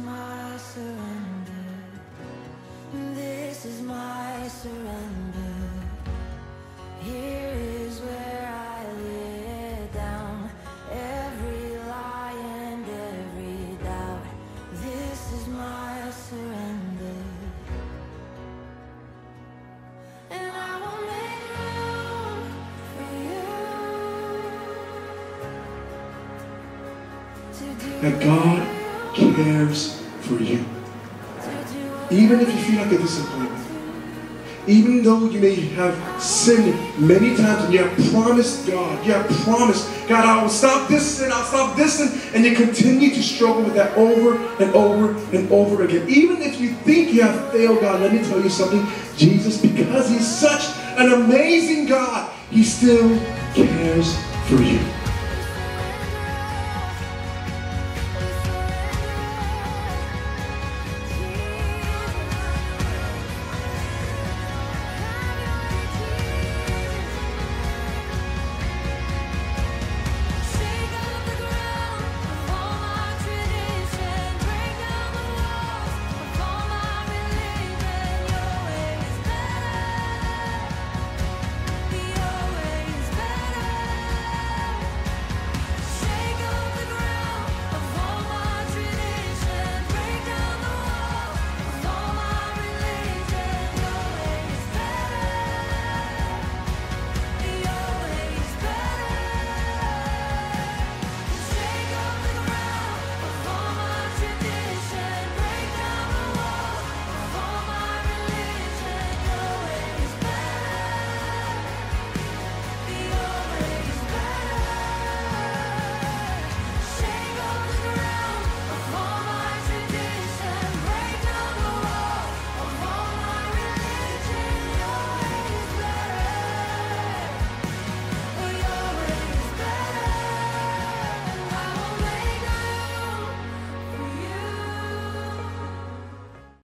my surrender. This is my surrender. Here is where I lay it down. Every lie and every doubt. This is my surrender. And I will make room for you to do That God cares for you. Even if you feel like a disappointment, even though you may have sinned many times and you have promised God, God, I will stop this sin, I'll stop this sin, and you continue to struggle with that over and over and over again. Even if you think you have failed God, let me tell you something. Jesus, because He's such an amazing God, He still cares for you.